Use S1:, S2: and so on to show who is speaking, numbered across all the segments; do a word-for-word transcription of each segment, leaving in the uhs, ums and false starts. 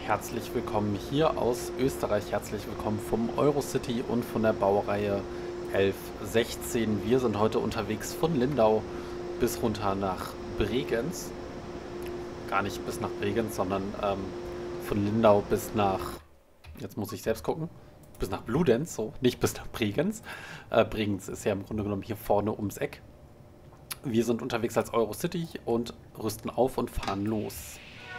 S1: Herzlich willkommen hier aus Österreich, herzlich willkommen vom Eurocity und von der Baureihe elf sechzehn. Wir sind heute unterwegs von Lindau bis runter nach Bregenz. Gar nicht bis nach Bregenz, sondern ähm, von Lindau bis nach, jetzt muss ich selbst gucken, bis nach Bludenz, so, nicht bis nach Bregenz. Äh, Bregenz ist ja im Grunde genommen hier vorne ums Eck. Wir sind unterwegs als Eurocity und rüsten auf und fahren los.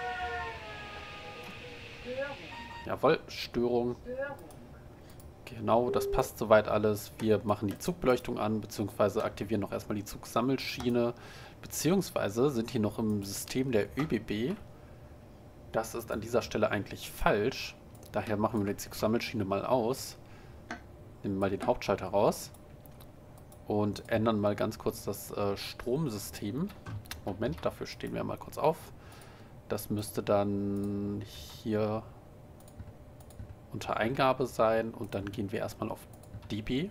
S1: Jawohl, Störung. Genau, das passt soweit alles. Wir machen die Zugbeleuchtung an, beziehungsweise aktivieren noch erstmal die Zugsammelschiene, beziehungsweise sind hier noch im System der ÖBB. Das ist an dieser Stelle eigentlich falsch. Daher machen wir die Zugsammelschiene mal aus. Nehmen mal den Hauptschalter raus. Und ändern mal ganz kurz das äh, Stromsystem. Moment, dafür stehen wir mal kurz auf. Das müsste dann hier unter Eingabe sein und dann gehen wir erstmal auf D B.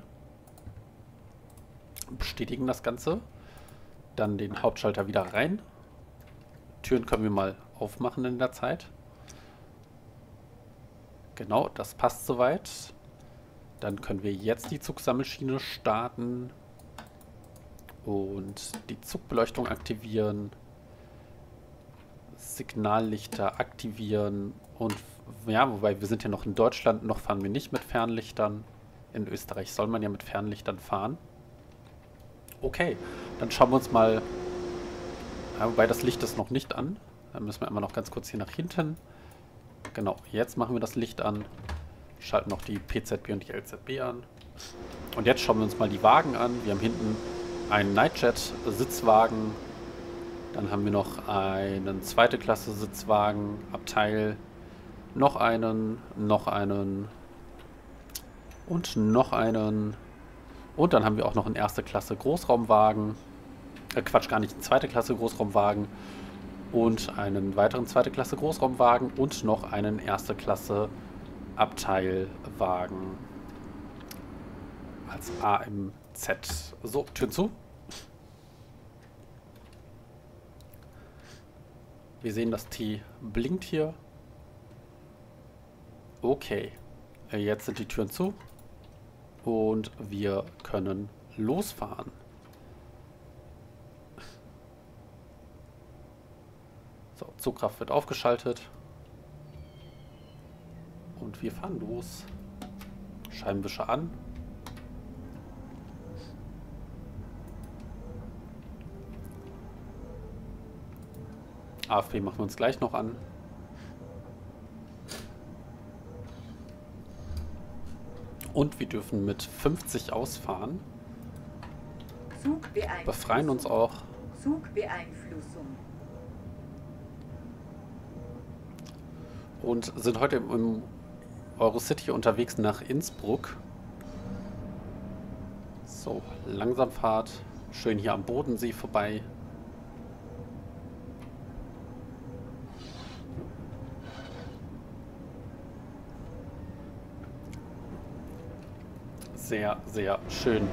S1: Bestätigen das Ganze. Dann den Hauptschalter wieder rein. Türen können wir mal aufmachen in der Zeit. Genau, das passt soweit. Dann können wir jetzt die Zugsammelschiene starten und die Zugbeleuchtung aktivieren. Signallichter aktivieren und ja, wobei wir sind ja noch in Deutschland, noch fahren wir nicht mit Fernlichtern. In Österreich soll man ja mit Fernlichtern fahren. Okay, dann schauen wir uns mal, ja, wobei das Licht ist noch nicht an. Dann müssen wir immer noch ganz kurz hier nach hinten. Genau, jetzt machen wir das Licht an, schalten noch die P Z B und die L Z B an. Und jetzt schauen wir uns mal die Wagen an. Wir haben hinten einen Nightjet-Sitzwagen. Dann haben wir noch einen zweite Klasse Sitzwagen, Abteil, noch einen, noch einen und noch einen. Und dann haben wir auch noch einen erste Klasse Großraumwagen, äh Quatsch, gar nicht, einen zweite Klasse Großraumwagen und einen weiteren zweite Klasse Großraumwagen und noch einen erste Klasse Abteilwagen als A M Z. So, Türen zu. Wir sehen, das T blinkt hier. Okay. Jetzt sind die Türen zu. Und wir können losfahren. So, Zugkraft wird aufgeschaltet. Und wir fahren los. Scheibenwischer an. A F B machen wir uns gleich noch an. Und wir dürfen mit fünfzig ausfahren. Befreien uns auch.
S2: Zugbeeinflussung.
S1: Und sind heute im Eurocity unterwegs nach Innsbruck. So, Langsamfahrt. Schön hier am Bodensee vorbei. Sehr, sehr schön.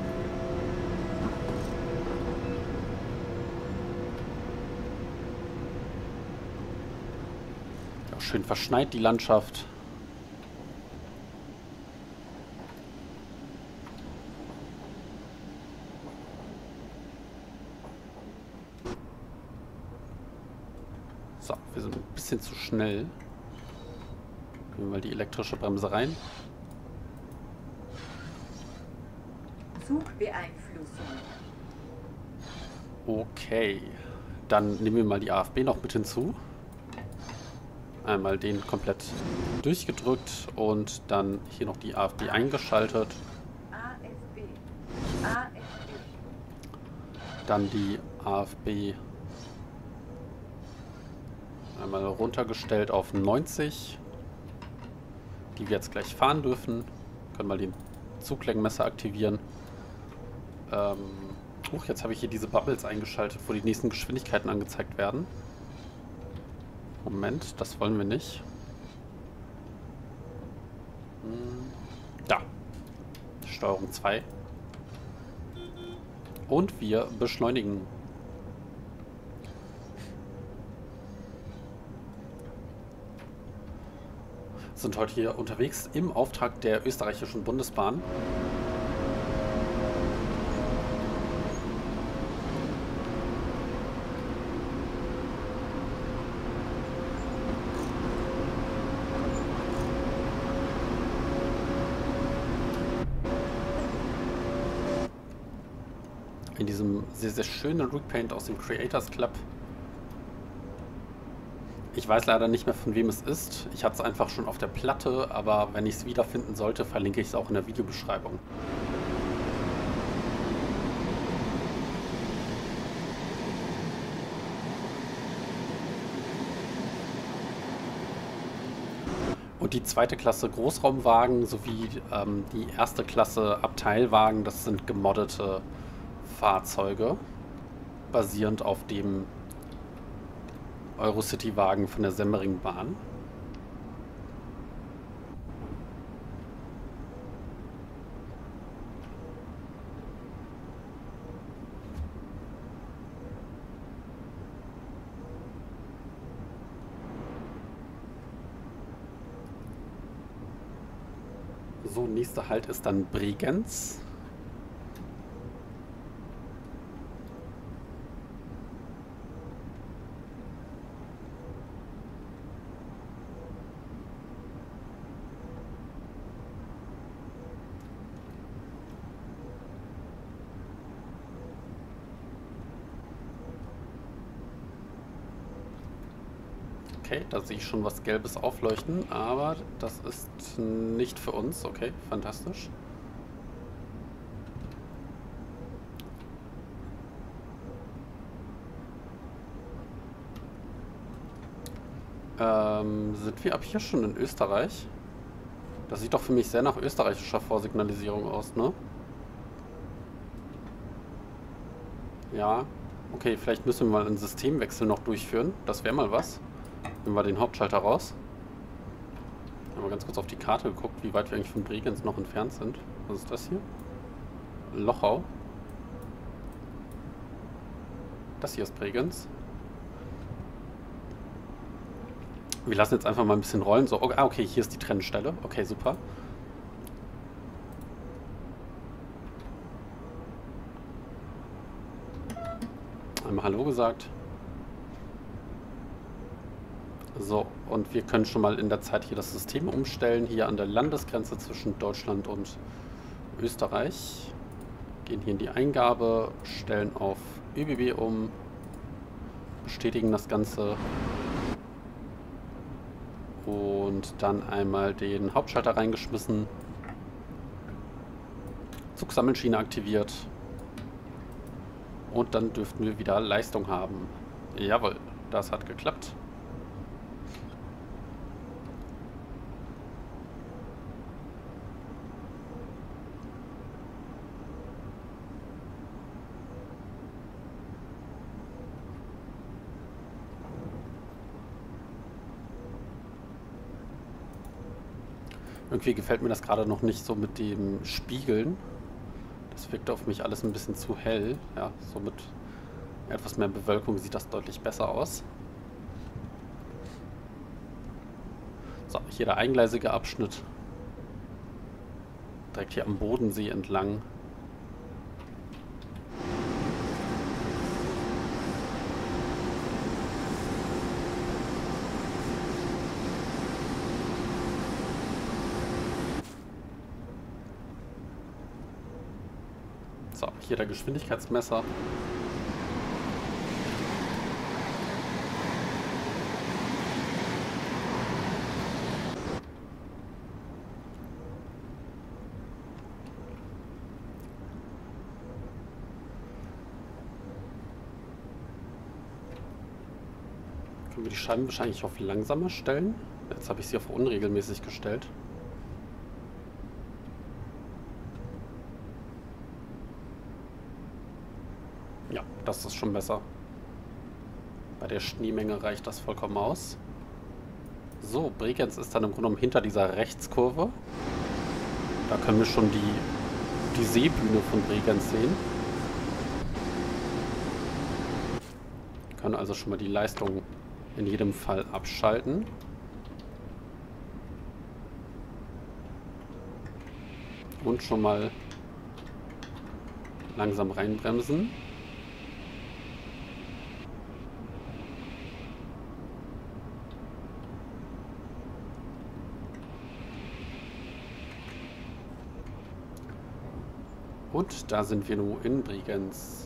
S1: Ja, schön verschneit die Landschaft. So, wir sind ein bisschen zu schnell. Nehmen wir mal die elektrische Bremse rein.
S2: Zugbeeinflussung.
S1: Okay, dann nehmen wir mal die A F B noch mit hinzu. Einmal den komplett durchgedrückt und dann hier noch die A F B eingeschaltet.
S2: A F B. A F B.
S1: Dann die A F B einmal runtergestellt auf neunzig, die wir jetzt gleich fahren dürfen. Können mal den Zuglenkmesser aktivieren. Ähm, huch, jetzt habe ich hier diese Bubbles eingeschaltet, wo die nächsten Geschwindigkeiten angezeigt werden. Moment, das wollen wir nicht. Hm, da. Steuerung zwei. Und wir beschleunigen. Sind heute hier unterwegs im Auftrag der österreichischen Bundesbahn. In diesem sehr, sehr schönen Repaint aus dem Creators Club. Ich weiß leider nicht mehr, von wem es ist. Ich hatte es einfach schon auf der Platte, aber wenn ich es wiederfinden sollte, verlinke ich es auch in der Videobeschreibung. Und die zweite Klasse Großraumwagen sowie ähm, die erste Klasse Abteilwagen, das sind gemoddete Fahrzeuge, basierend auf dem Eurocity-Wagen von der Semmeringbahn. So, nächster Halt ist dann Bregenz. Okay, da sehe ich schon was Gelbes aufleuchten, aber das ist nicht für uns. Okay, fantastisch. Ähm, sind wir ab hier schon in Österreich? Das sieht doch für mich sehr nach österreichischer Vorsignalisierung aus, ne? Ja, okay, vielleicht müssen wir mal einen Systemwechsel noch durchführen. Das wäre mal was. Nehmen wir den Hauptschalter raus. Haben wir ganz kurz auf die Karte geguckt, wie weit wir eigentlich von Bregenz noch entfernt sind. Was ist das hier? Lochau. Das hier ist Bregenz. Wir lassen jetzt einfach mal ein bisschen rollen. So, okay, ah, okay, hier ist die Trennstelle. Okay, super. Einmal Hallo gesagt. So, und wir können schon mal in der Zeit hier das System umstellen, hier an der Landesgrenze zwischen Deutschland und Österreich. Gehen hier in die Eingabe, stellen auf ÖBB um, bestätigen das Ganze und dann einmal den Hauptschalter reingeschmissen, Zugsammelschiene aktiviert und dann dürften wir wieder Leistung haben. Jawohl, das hat geklappt. Irgendwie gefällt mir das gerade noch nicht so mit dem Spiegeln. Das wirkt auf mich alles ein bisschen zu hell. Ja, so mit etwas mehr Bewölkung sieht das deutlich besser aus. So, hier der eingleisige Abschnitt. Direkt hier am Bodensee entlang. So, hier der Geschwindigkeitsmesser. Können wir die Scheiben wahrscheinlich auf langsamer stellen? Jetzt habe ich sie auf unregelmäßig gestellt. Ja, das ist schon besser. Bei der Schneemenge reicht das vollkommen aus. So, Bregenz ist dann im Grunde genommen hinter dieser Rechtskurve. Da können wir schon die, die Seebühne von Bregenz sehen. Wir können also schon mal die Leistung in jedem Fall abschalten. Und schon mal langsam reinbremsen. Und da sind wir nun in Bregenz.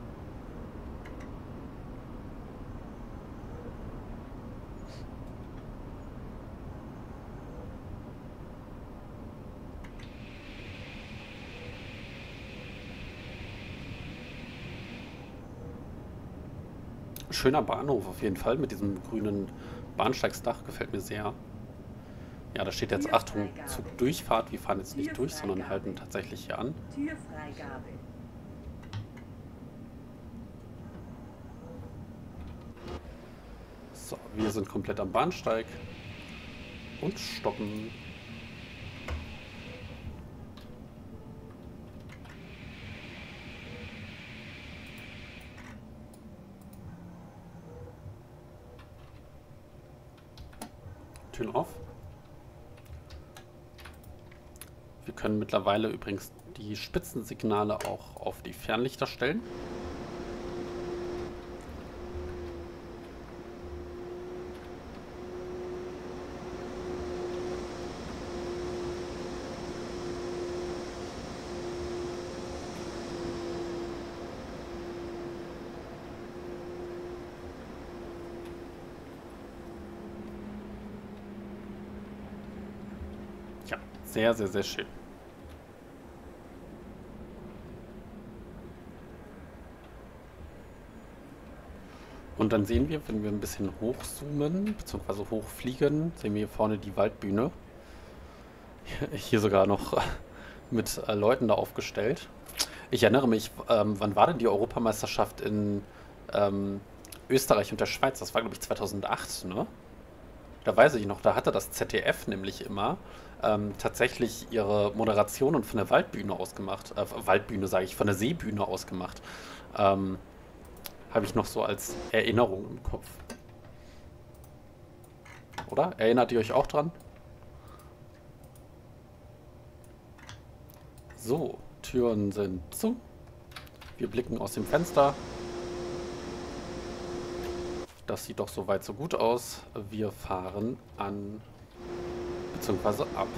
S1: Schöner Bahnhof auf jeden Fall mit diesem grünen Bahnsteigsdach, gefällt mir sehr. Ja, da steht jetzt Achtung, Zugdurchfahrt. Wir fahren jetzt nicht durch, sondern halten tatsächlich hier an.
S2: Türfreigabe.
S1: So, wir sind komplett am Bahnsteig und stoppen. Türen auf. Wir können mittlerweile übrigens die Spitzensignale auch auf die Fernlichter stellen. Ja, sehr, sehr, sehr schön. Und dann sehen wir, wenn wir ein bisschen hochzoomen, beziehungsweise hochfliegen, sehen wir hier vorne die Waldbühne. Hier sogar noch mit äh, Leuten da aufgestellt. Ich erinnere mich, ähm, wann war denn die Europameisterschaft in ähm, Österreich und der Schweiz? Das war, glaube ich, zweitausendacht, ne? Da weiß ich noch, da hatte das Z D F nämlich immer ähm, tatsächlich ihre Moderationen von der Waldbühne ausgemacht. Äh, Waldbühne sage ich, von der Seebühne ausgemacht. Ähm, Habe ich noch so als Erinnerung im Kopf. Oder? Erinnert ihr euch auch dran? So, Türen sind zu. Wir blicken aus dem Fenster. Das sieht doch soweit so gut aus. Wir fahren an, beziehungsweise ab.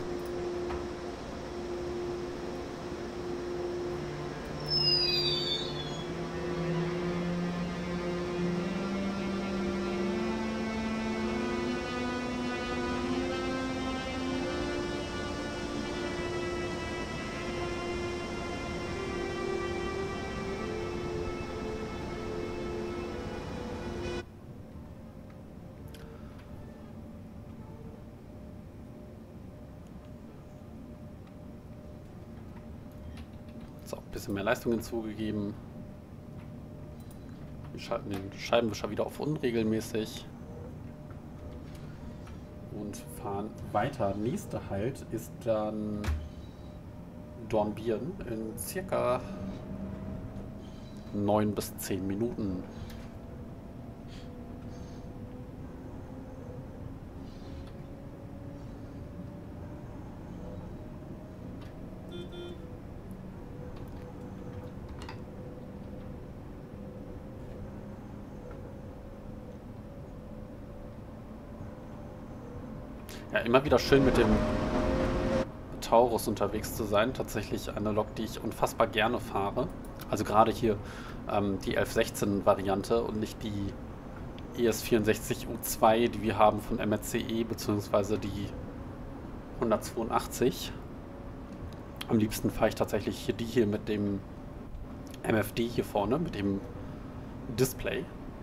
S1: So, ein bisschen mehr Leistung hinzugegeben. Wir schalten den Scheibenwischer wieder auf unregelmäßig. Und fahren weiter. Nächster Halt ist dann Dornbirn in circa neun bis zehn Minuten. Ja, immer wieder schön mit dem Taurus unterwegs zu sein. Tatsächlich eine Lok, die ich unfassbar gerne fahre. Also gerade hier ähm, die elf sechzehn Variante und nicht die E S vierundsechzig U zwei, die wir haben von M R C E, beziehungsweise die hundertzweiundachtzig. Am liebsten fahre ich tatsächlich hier die hier mit dem M F D hier vorne, mit dem Display.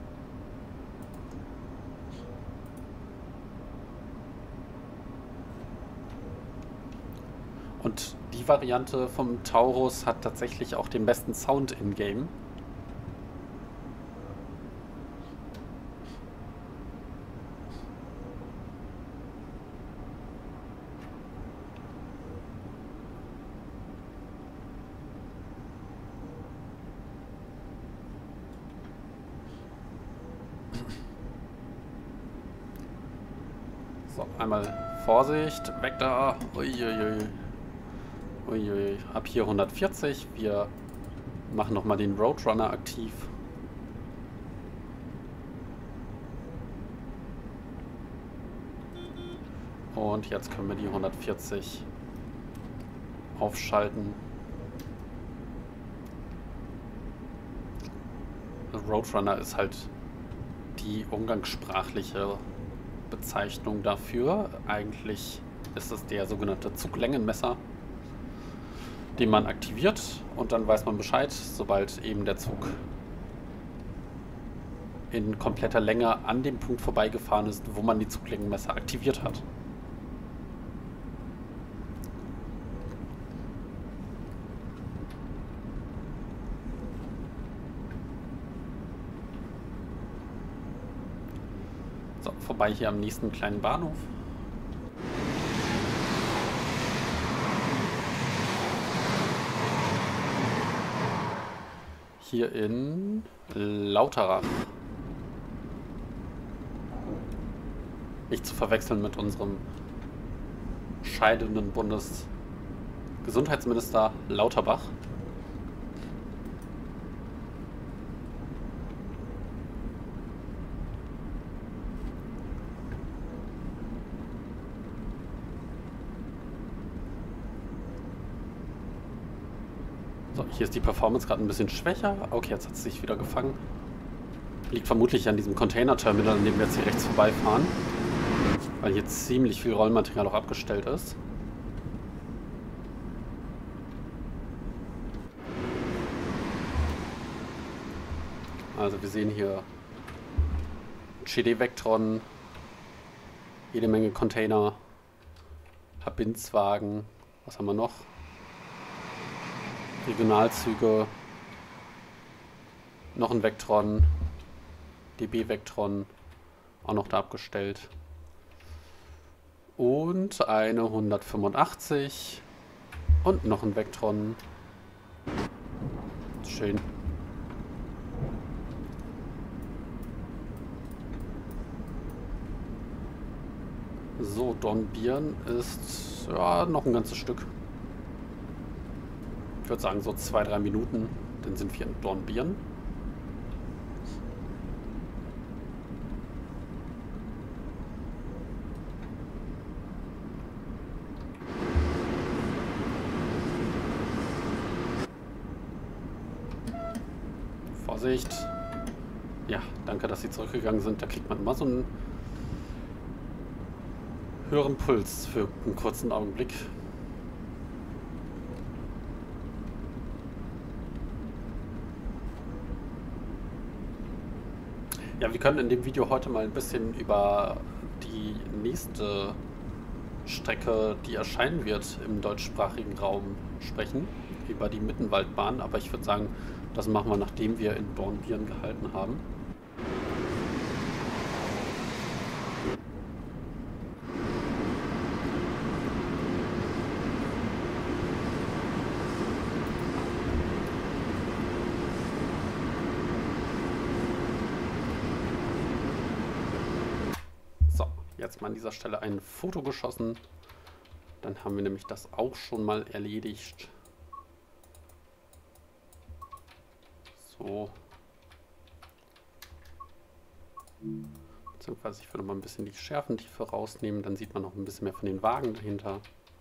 S1: Und die Variante vom Taurus hat tatsächlich auch den besten Sound in-game. So, einmal Vorsicht, weg da. Uiuiui. Uiui, ab hier hundertvierzig. Wir machen nochmal den Roadrunner aktiv. Und jetzt können wir die hundertvierzig aufschalten. Roadrunner ist halt die umgangssprachliche Bezeichnung dafür. Eigentlich ist es der sogenannte Zuglängenmesser, den man aktiviert und dann weiß man Bescheid, sobald eben der Zug in kompletter Länge an dem Punkt vorbeigefahren ist, wo man die Zuglängenmesser aktiviert hat. So, vorbei hier am nächsten kleinen Bahnhof. Hier in Lauterach. Nicht zu verwechseln mit unserem scheidenden Bundesgesundheitsminister Lauterbach. So, hier ist die Performance gerade ein bisschen schwächer. Okay, jetzt hat es sich wieder gefangen. Liegt vermutlich an diesem Container-Terminal, an dem wir jetzt hier rechts vorbeifahren. Weil hier ziemlich viel Rollmaterial auch abgestellt ist. Also wir sehen hier G D-Vectron, jede Menge Container, Verbindswagen, was haben wir noch? Regionalzüge, noch ein Vectron, D B-Vectron, auch noch da abgestellt. Und eine hundertfünfundachtzig und noch ein Vectron. Schön. So, Dornbirn ist ja noch ein ganzes Stück. Ich würde sagen so zwei, drei Minuten, dann sind wir in Dornbirn. Vorsicht. Ja, danke, dass Sie zurückgegangen sind. Da kriegt man immer so einen höheren Puls für einen kurzen Augenblick. Ja, wir können in dem Video heute mal ein bisschen über die nächste Strecke, die erscheinen wird im deutschsprachigen Raum, sprechen. Über die Mittenwaldbahn. Aber ich würde sagen, das machen wir, nachdem wir in Dornbirn gehalten haben. Jetzt mal an dieser Stelle ein Foto geschossen. Dann haben wir nämlich das auch schon mal erledigt. So. Beziehungsweise ich würde mal ein bisschen die Schärfentiefe rausnehmen. Dann sieht man noch ein bisschen mehr von den Wagen dahinter.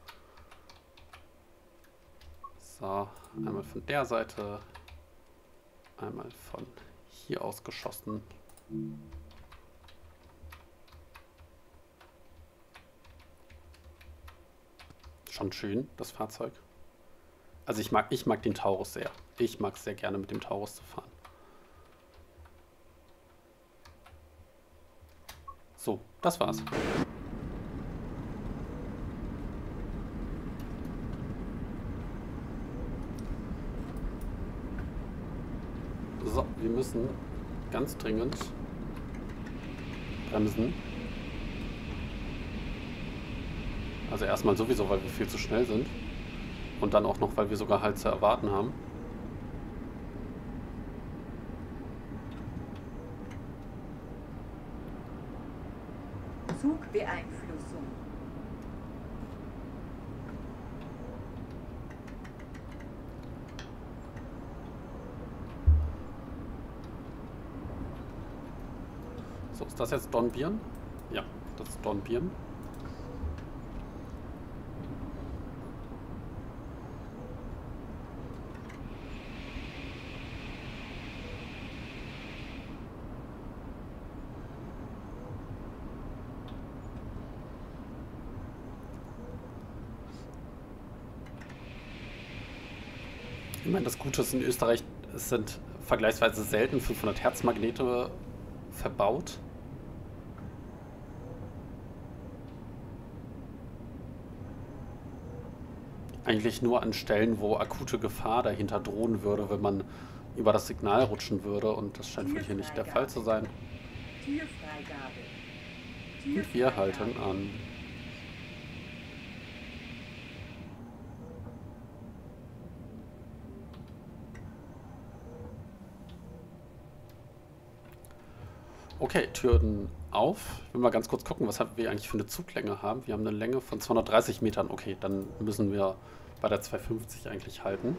S1: So, einmal von der Seite. Einmal von hier aus geschossen. Schon schön, das Fahrzeug. Also ich mag, ich mag den Taurus sehr. Ich mag es sehr gerne, mit dem Taurus zu fahren. So, das war's. So, wir müssen ganz dringend bremsen. Also erstmal sowieso, weil wir viel zu schnell sind. Und dann auch noch, weil wir sogar halt zu erwarten haben.
S2: Zugbeeinflussung.
S1: So, ist das jetzt Dornbirn? Ja, das ist Dornbirn. Ich meine, das Gute ist, in Österreich es sind vergleichsweise selten fünfhundert Hertz Magnete verbaut. Eigentlich nur an Stellen, wo akute Gefahr dahinter drohen würde, wenn man über das Signal rutschen würde. Und das scheint wohl hier nicht der Fall zu sein.
S2: Türfreigabe.
S1: Und wir halten an. Okay, Türen auf. Ich will mal ganz kurz gucken, was wir eigentlich für eine Zuglänge haben. Wir haben eine Länge von zweihundertdreißig Metern. Okay, dann müssen wir bei der zweihundertfünfzig eigentlich halten.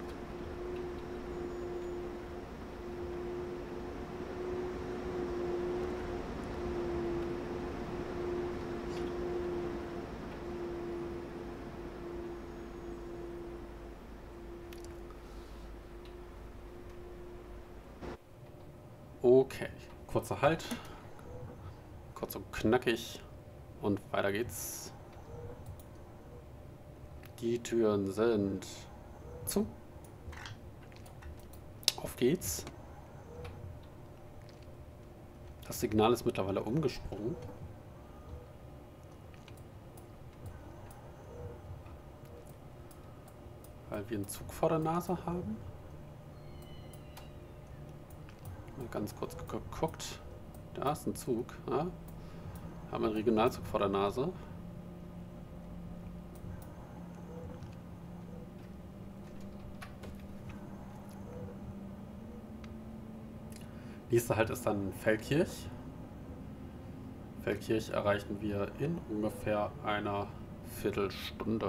S1: Okay, kurzer Halt. Kurz und knackig. Und weiter geht's. Die Türen sind zu. Auf geht's. Das Signal ist mittlerweile umgesprungen. Weil wir einen Zug vor der Nase haben. Mal ganz kurz geguckt. Da ist ein Zug. Ja. Haben einen Regionalzug vor der Nase. Nächster Halt ist dann Feldkirch. Feldkirch erreichen wir in ungefähr einer Viertelstunde.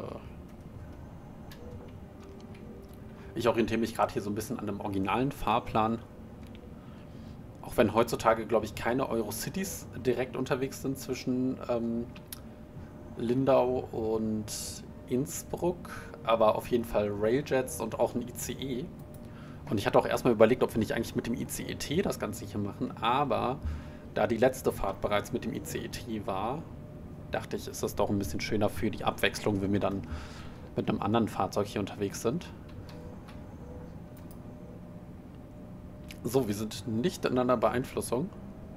S1: Ich orientiere mich gerade hier so ein bisschen an dem originalen Fahrplan. Auch wenn heutzutage, glaube ich, keine Eurocities direkt unterwegs sind zwischen ähm, Lindau und Innsbruck, aber auf jeden Fall Railjets und auch ein I C E. Und ich hatte auch erstmal überlegt, ob wir nicht eigentlich mit dem I C E T das Ganze hier machen, aber da die letzte Fahrt bereits mit dem I C E T war, dachte ich, ist das doch ein bisschen schöner für die Abwechslung, wenn wir dann mit einem anderen Fahrzeug hier unterwegs sind. So, wir sind nicht in einer Beeinflussung.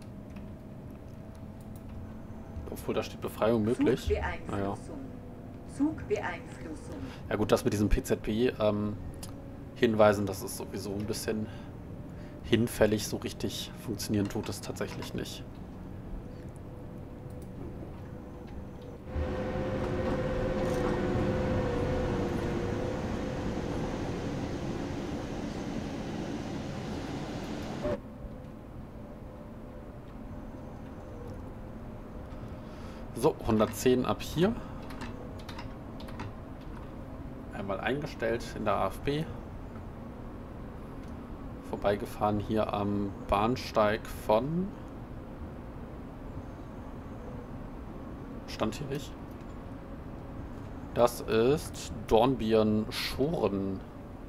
S1: Obwohl, da steht Befreiung möglich.
S2: Zugbeeinflussung.
S1: Naja.
S2: Zugbeeinflussung.
S1: Ja gut, das mit diesem P Z B ähm, hinweisen, das ist sowieso ein bisschen hinfällig. So richtig funktionieren tut es tatsächlich nicht. So, hundertzehn ab hier. Einmal eingestellt in der A F B. Vorbeigefahren hier am Bahnsteig von... Stand hier nicht. Das ist Dornbirn-Schoren.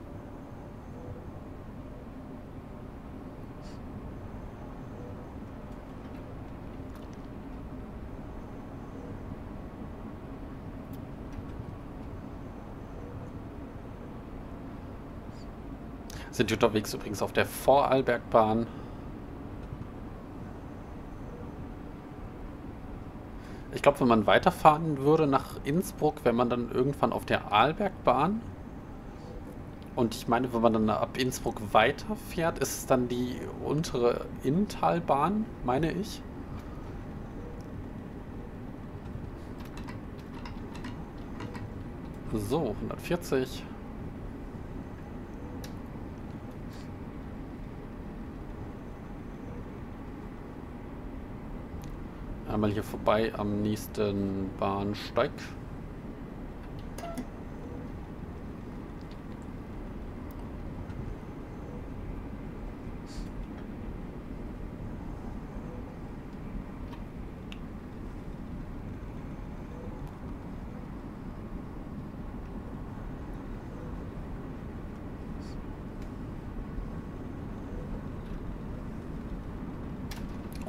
S1: Sind unterwegs übrigens auf der Vorarlbergbahn. Ich glaube, wenn man weiterfahren würde nach Innsbruck, wäre man dann irgendwann auf der Arlbergbahn. Und ich meine, wenn man dann ab Innsbruck weiterfährt, ist es dann die untere Inntalbahn, meine ich. So, hundertvierzig. Einmal hier vorbei am nächsten Bahnsteig.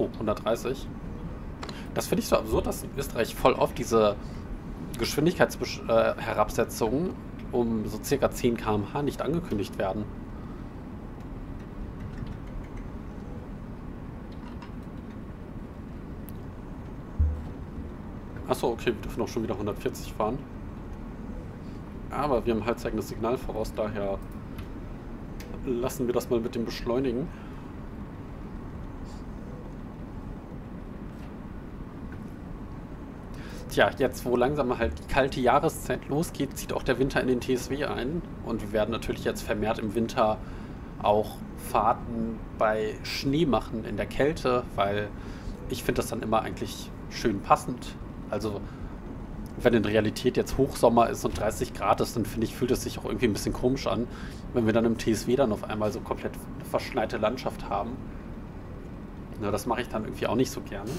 S1: Oh, hundertdreißig. Das finde ich so absurd, dass in Österreich voll oft diese Geschwindigkeitsherabsetzungen um so circa zehn Kilometer pro Stunde nicht angekündigt werden. Achso, okay, wir dürfen auch schon wieder hundertvierzig fahren. Aber wir haben halbzeigendes Signal voraus, daher lassen wir das mal mit dem Beschleunigen. Tja, jetzt wo langsam halt die kalte Jahreszeit losgeht, zieht auch der Winter in den T S W ein. Und wir werden natürlich jetzt vermehrt im Winter auch Fahrten bei Schnee machen in der Kälte, weil ich finde das dann immer eigentlich schön passend. Also wenn in Realität jetzt Hochsommer ist und dreißig Grad ist, dann finde ich, fühlt es sich auch irgendwie ein bisschen komisch an, wenn wir dann im T S W dann auf einmal so komplett eine verschneite Landschaft haben. Na, das mache ich dann irgendwie auch nicht so gerne.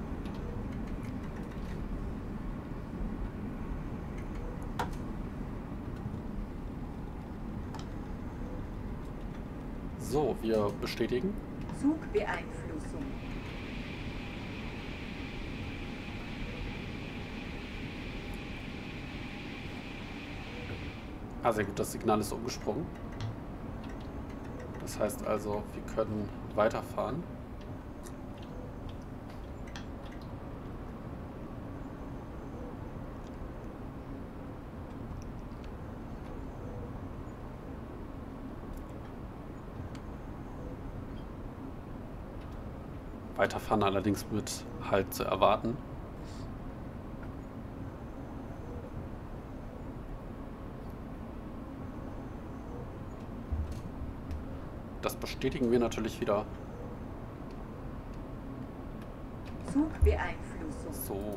S1: So, wir bestätigen.
S2: Zugbeeinflussung.
S1: Ah, sehr gut, das Signal ist umgesprungen. Das heißt also, wir können weiterfahren. Weiterfahren allerdings mit Halt zu erwarten. Das bestätigen wir natürlich wieder.
S2: Zugbeeinflussung.
S1: So.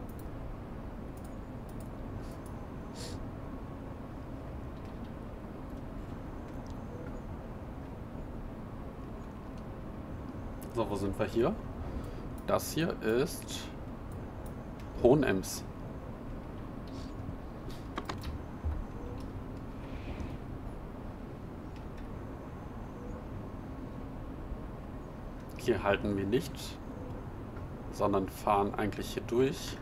S1: So, wo sind wir hier? Das hier ist Hohenems. Hier halten wir nicht, sondern fahren eigentlich hier durch.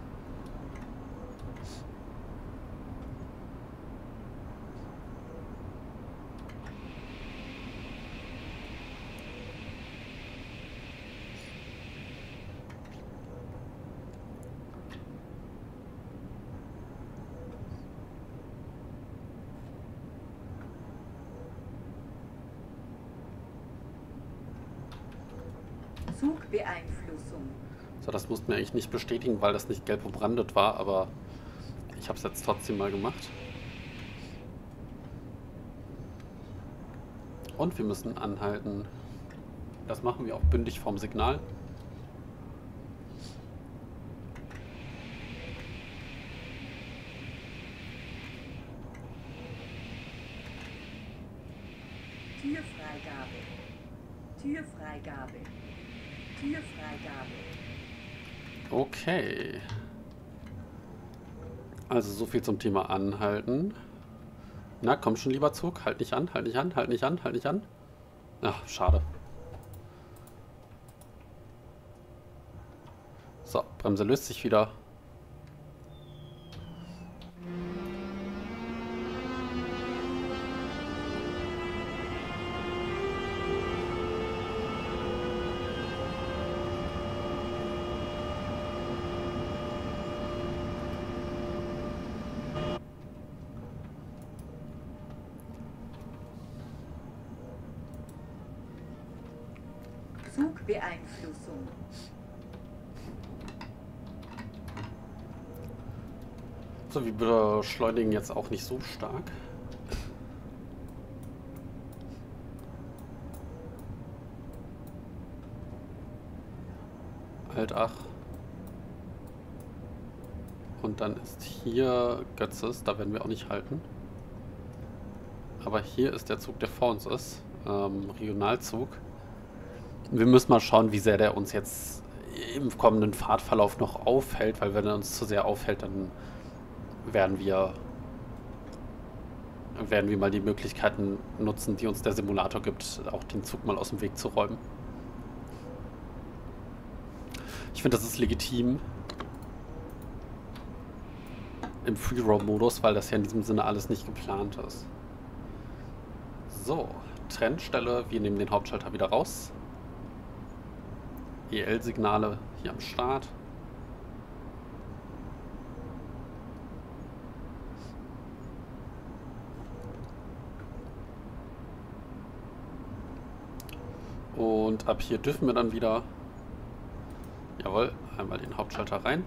S2: Zugbeeinflussung.
S1: So, das mussten wir eigentlich nicht bestätigen, weil das nicht gelb gebrandet war, aber ich habe es jetzt trotzdem mal gemacht. Und wir müssen anhalten. Das machen wir auch bündig vom Signal.
S2: Türfreigabe. Türfreigabe. Türfreigabe.
S1: Okay. Also so viel zum Thema Anhalten. Na, komm schon, lieber Zug. Halt nicht an, halt nicht an, halt nicht an, halt nicht an. Ach, schade. So, Bremse löst sich wieder.
S2: Zugbeeinflussung.
S1: So, wir beschleunigen jetzt auch nicht so stark. Alt acht. Und dann ist hier Götzes, da werden wir auch nicht halten. Aber hier ist der Zug, der vor uns ist. Ähm, Regionalzug. Wir müssen mal schauen, wie sehr der uns jetzt im kommenden Fahrtverlauf noch aufhält, weil wenn er uns zu sehr aufhält, dann werden wir werden wir mal die Möglichkeiten nutzen, die uns der Simulator gibt, auch den Zug mal aus dem Weg zu räumen. Ich finde, das ist legitim im Free-Roam-Modus, weil das ja in diesem Sinne alles nicht geplant ist. So, Trennstelle. Wir nehmen den Hauptschalter wieder raus. E L-Signale hier am Start. Und ab hier dürfen wir dann wieder, jawohl, einmal den Hauptschalter rein.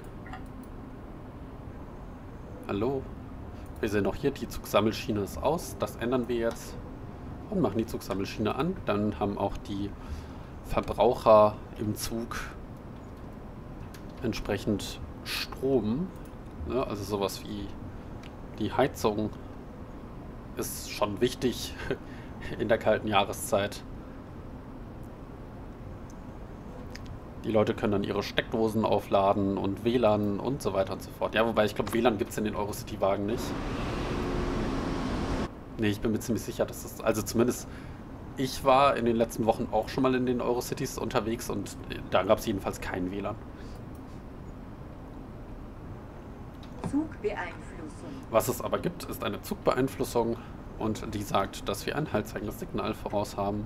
S1: Hallo. Wir sehen auch hier, die Zugsammelschiene ist aus. Das ändern wir jetzt und machen die Zugsammelschiene an. Dann haben auch die Verbraucher im Zug entsprechend Strom. Ja, also sowas wie die Heizung ist schon wichtig in der kalten Jahreszeit. Die Leute können dann ihre Steckdosen aufladen und W L A N und so weiter und so fort. Ja, wobei ich glaube, W L A N gibt es in den Eurocity-Wagen nicht. Nee, ich bin mir ziemlich sicher, dass das... Also zumindest, ich war in den letzten Wochen auch schon mal in den Eurocities unterwegs und da gab es jedenfalls kein W L A N.
S2: Zugbeeinflussung.
S1: Was es aber gibt, ist eine Zugbeeinflussung und die sagt, dass wir ein haltzeigendes Signal voraus haben.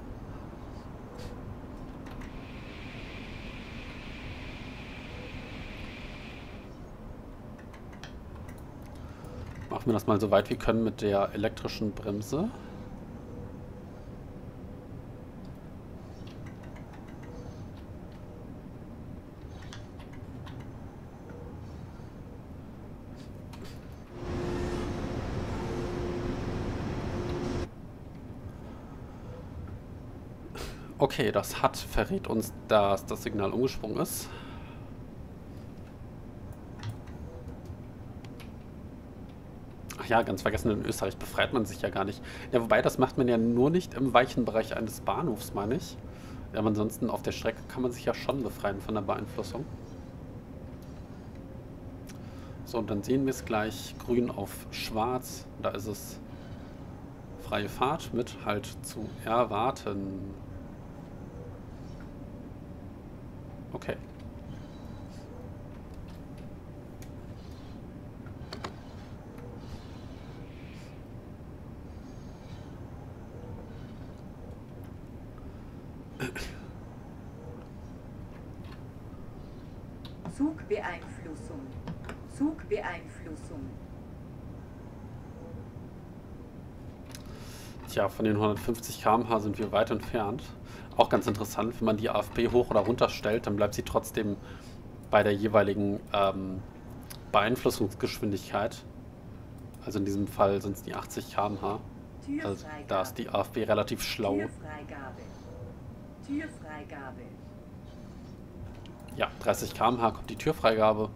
S1: Machen wir das mal so weit wir können mit der elektrischen Bremse. Okay, das hat verrät uns, dass das Signal umgesprungen ist. Ach ja, ganz vergessen, in Österreich befreit man sich ja gar nicht. Ja, wobei, das macht man ja nur nicht im weichen Bereich eines Bahnhofs, meine ich. Ja, aber ansonsten auf der Strecke kann man sich ja schon befreien von der Beeinflussung. So, und dann sehen wir es gleich grün auf schwarz. Da ist es freie Fahrt mit halt zu erwarten. Okay.
S2: Zugbeeinflussung. Zugbeeinflussung.
S1: Tja, von den hundertfünfzig Kilometer pro Stunde sind wir weit entfernt. Auch ganz interessant, wenn man die A F B hoch oder runter stellt, dann bleibt sie trotzdem bei der jeweiligen ähm, Beeinflussungsgeschwindigkeit. Also in diesem Fall sind es die achtzig Kilometer pro Stunde. Also da ist die A F B relativ schlau.
S2: Türfreigabe. Türfreigabe.
S1: Ja, dreißig Kilometer pro Stunde kommt die Türfreigabe.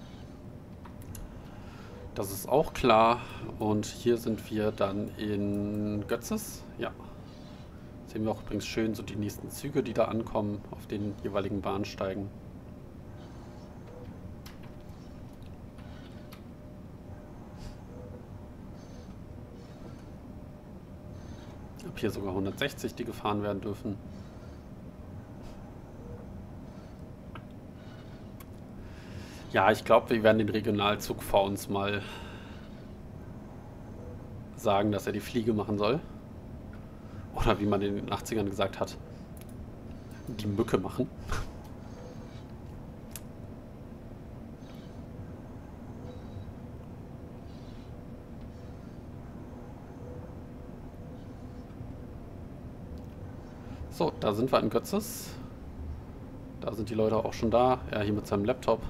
S1: Das ist auch klar. Und hier sind wir dann in Götzes. Ja. Sehen wir auch übrigens schön so die nächsten Züge, die da ankommen auf den jeweiligen Bahnsteigen. Ab hier sogar hundertsechzig, die gefahren werden dürfen. Ja, ich glaube, wir werden den Regionalzug vor uns mal sagen, dass er die Fliege machen soll. Oder wie man in den achtzigern gesagt hat, die Mücke machen. So, da sind wir in Götzes. Da sind die Leute auch schon da. Er hier mit seinem Laptop.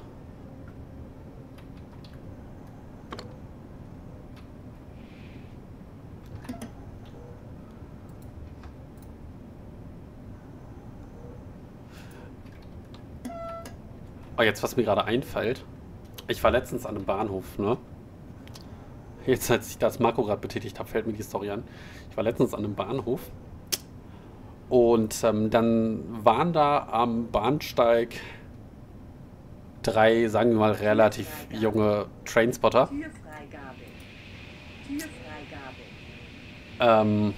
S1: Oh, jetzt, was mir gerade einfällt. Ich war letztens an einem Bahnhof, ne? Jetzt, als ich das Marco gerade betätigt habe, fällt mir die Story an. Ich war letztens an einem Bahnhof. Und ähm, dann waren da am Bahnsteig drei, sagen wir mal, relativ junge Trainspotter.
S2: Türfreigabe. Türfreigabe.
S1: Ähm,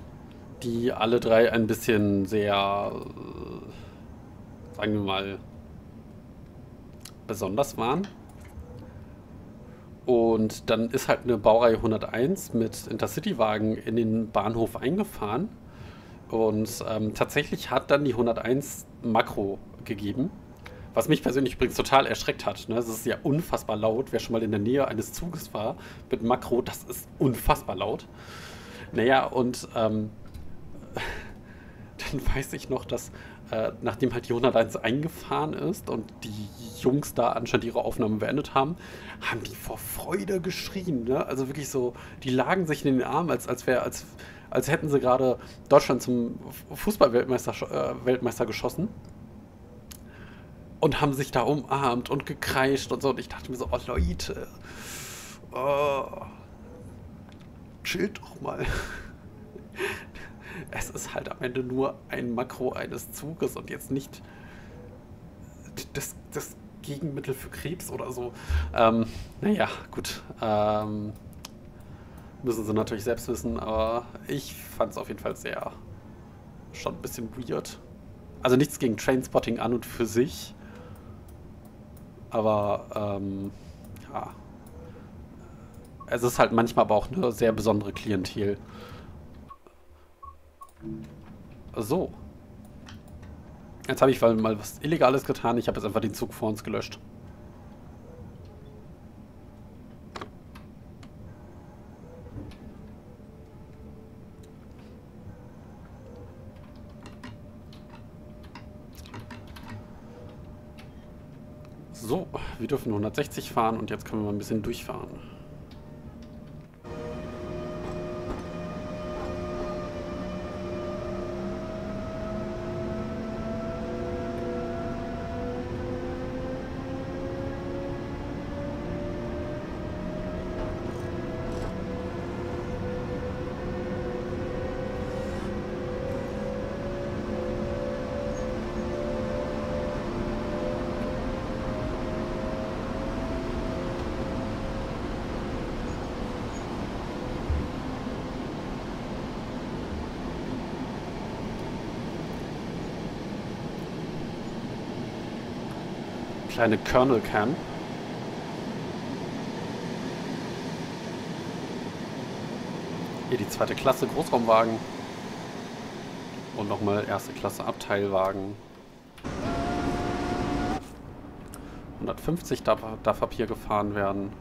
S1: die alle drei ein bisschen sehr, äh, sagen wir mal, besonders waren. Und dann ist halt eine Baureihe hunderteins mit Intercity-Wagen in den Bahnhof eingefahren. Und ähm, tatsächlich hat dann die hunderteins Makro gegeben. Was mich persönlich übrigens total erschreckt hat. Ne? Es ist ja unfassbar laut. Wer schon mal in der Nähe eines Zuges war mit Makro, das ist unfassbar laut. Naja, und ähm, dann weiß ich noch, dass äh, nachdem halt die hunderteins eingefahren ist und die Jungs da anscheinend ihre Aufnahmen beendet haben, haben die vor Freude geschrien. Ne? Also wirklich so, die lagen sich in den Armen, als, als, wär, als, als hätten sie gerade Deutschland zum Fußball-Weltmeister äh, Weltmeister geschossen. Und haben sich da umarmt und gekreischt und so. Und ich dachte mir so, oh Leute, oh, chillt doch mal. Es ist halt am Ende nur ein Makro eines Zuges und jetzt nicht das, das Gegenmittel für Krebs oder so. Ähm, naja, gut. Ähm, müssen sie natürlich selbst wissen, aber ich fand es auf jeden Fall sehr, schon ein bisschen weird. Also nichts gegen Trainspotting an und für sich. Aber, ähm, ja. Es ist halt manchmal aber auch eine sehr besondere Klientel. So. Jetzt habe ich mal was Illegales getan. Ich habe jetzt einfach den Zug vor uns gelöscht. So, wir dürfen hundertsechzig fahren und jetzt können wir mal ein bisschen durchfahren. Kleine Colonel Cam. Hier die zweite Klasse Großraumwagen. Und nochmal erste Klasse Abteilwagen. hundertfünfzig darf, darf ab hier gefahren werden.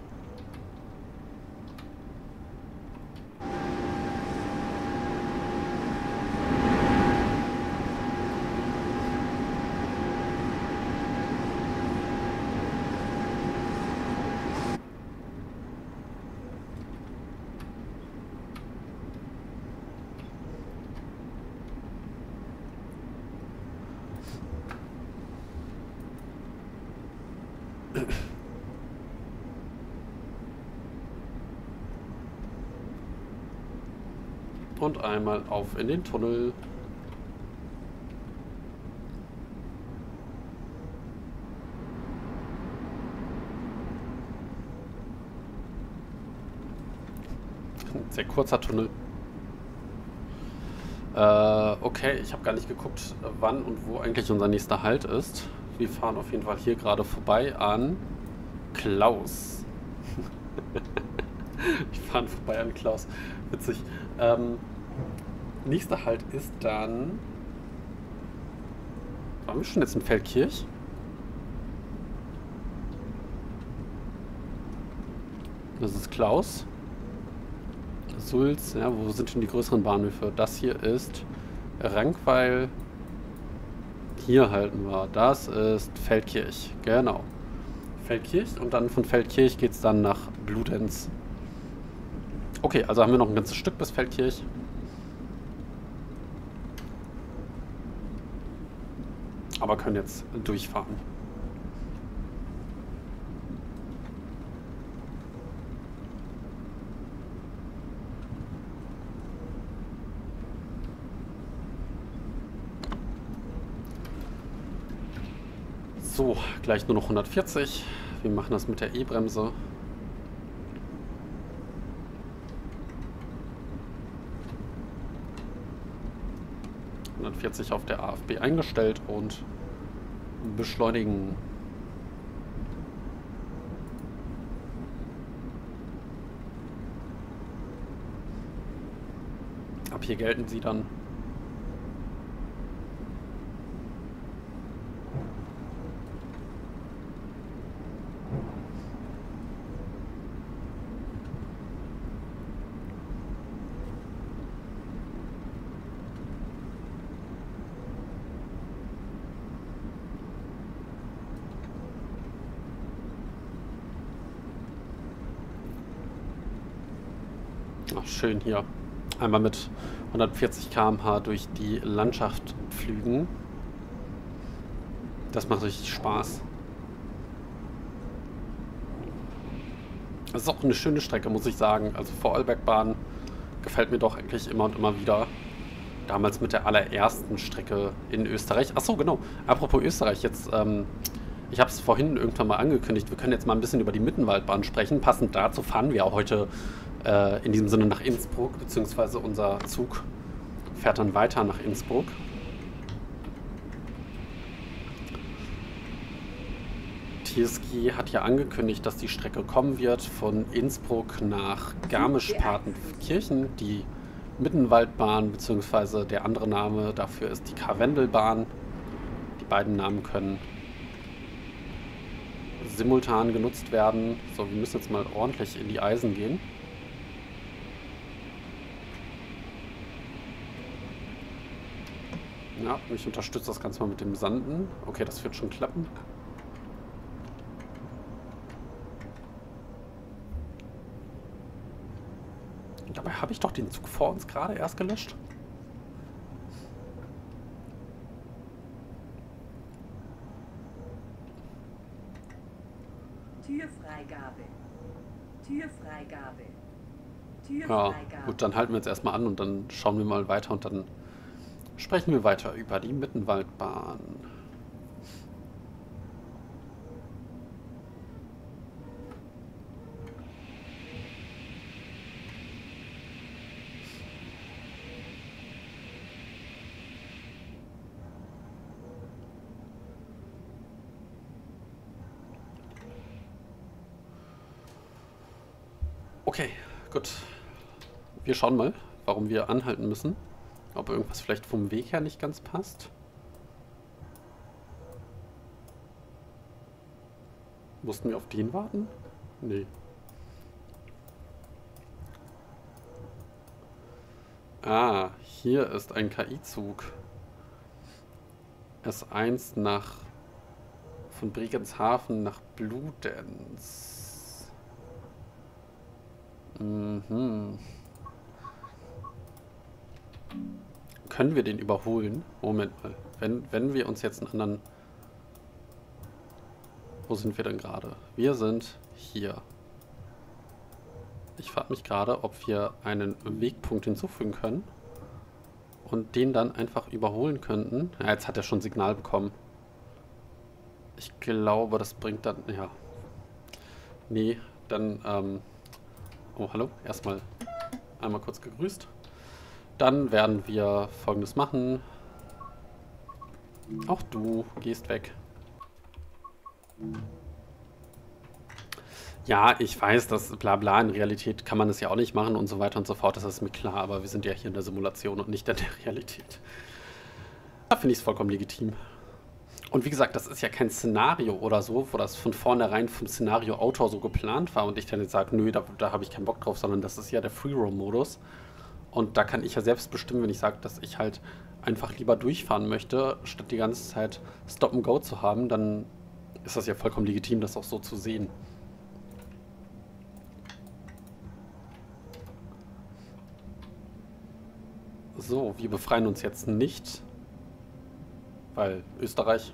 S1: Und einmal auf in den Tunnel. Ein sehr kurzer Tunnel. Äh, okay, ich habe gar nicht geguckt, wann und wo eigentlich unser nächster Halt ist. Wir fahren auf jeden Fall hier gerade vorbei an Klaus. Wir fahren vorbei an Klaus. Witzig. Ähm, nächster Halt ist dann... Waren wir schon jetzt in Feldkirch? Das ist Klaus. Sulz, ja, wo sind denn die größeren Bahnhöfe? Das hier ist Rankweil. Hier halten wir. Das ist Feldkirch. Genau. Feldkirch und dann von Feldkirch geht es dann nach Bludenz. Okay, also haben wir noch ein ganzes Stück bis Feldkirch. Aber können jetzt durchfahren. So, gleich nur noch hundertvierzig. Wir machen das mit der E-Bremse. hundertvierzig auf der A F B eingestellt und beschleunigen. Ab hier gelten sie dann. Ach, schön hier. Einmal mit hundertvierzig Kilometer pro Stunde durch die Landschaft pflügen. Das macht richtig Spaß. Das ist auch eine schöne Strecke, muss ich sagen. Also Vorarlbergbahn gefällt mir doch eigentlich immer und immer wieder. Damals mit der allerersten Strecke in Österreich. Achso, genau. Apropos Österreich, jetzt, ähm, ich habe es vorhin irgendwann mal angekündigt, wir können jetzt mal ein bisschen über die Mittenwaldbahn sprechen. Passend dazu fahren wir auch heute äh, in diesem Sinne nach Innsbruck, beziehungsweise unser Zug fährt dann weiter nach Innsbruck. T S G hat ja angekündigt, dass die Strecke kommen wird von Innsbruck nach Garmisch-Partenkirchen. Die Mittenwaldbahn, beziehungsweise der andere Name dafür ist die Karwendelbahn. Die beiden Namen können simultan genutzt werden. So, wir müssen jetzt mal ordentlich in die Eisen gehen. Ja, ich unterstütze das Ganze mal mit dem Sanden. Okay, das wird schon klappen. Dabei habe ich doch den Zug vor uns gerade erst gelöscht.
S2: Türfreigabe. Türfreigabe.
S1: Ja,
S2: Türfreigabe.
S1: gut, dann halten wir jetzt erstmal an und dann schauen wir mal weiter und dann sprechen wir weiter über die Mittenwaldbahn. Okay, gut. Wir schauen mal, warum wir anhalten müssen. Ob irgendwas vielleicht vom Weg her nicht ganz passt. Mussten wir auf den warten? Nee. Ah, hier ist ein K I-Zug. S eins nach von Bregentshafen nach Bludenz. Mhm. Können wir den überholen? Moment mal. Wenn, wenn wir uns jetzt einen anderen... Wo sind wir denn gerade? Wir sind hier. Ich frage mich gerade, ob wir einen Wegpunkt hinzufügen können und den dann einfach überholen könnten. Ja, jetzt hat er schon Signal bekommen. Ich glaube, das bringt dann... Ja. Nee, dann... Ähm, oh, hallo. Erstmal einmal kurz gegrüßt. Dann werden wir Folgendes machen. Auch du gehst weg. Ja, ich weiß, dass bla bla in Realität kann man das ja auch nicht machen und so weiter und so fort. Das ist mir klar, aber wir sind ja hier in der Simulation und nicht in der Realität. Da finde ich es vollkommen legitim. Und wie gesagt, das ist ja kein Szenario oder so, wo das von vornherein vom Szenario-Autor so geplant war und ich dann jetzt sage, nö, da, da habe ich keinen Bock drauf, sondern das ist ja der Free-Roam-Modus. Und da kann ich ja selbst bestimmen, wenn ich sage, dass ich halt einfach lieber durchfahren möchte, statt die ganze Zeit Stop and Go zu haben, dann ist das ja vollkommen legitim, das auch so zu sehen. So, wir befreien uns jetzt nicht, weil Österreich...